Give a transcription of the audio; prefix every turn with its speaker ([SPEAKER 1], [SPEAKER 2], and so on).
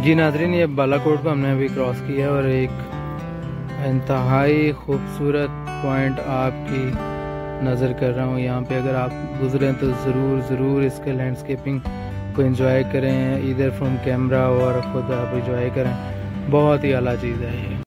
[SPEAKER 1] जी नाज़रीन, ये बालाकोट को हमने अभी क्रॉस किया है और एक इंतहाई खूबसूरत पॉइंट आपकी नज़र कर रहा हूँ यहाँ पे। अगर आप गुजरें तो ज़रूर इसके लैंडस्केपिंग को एंजॉय करें, इधर फ्रॉम कैमरा, और ख़ुद आप एंजॉय करें। बहुत ही आला चीज़ है ये।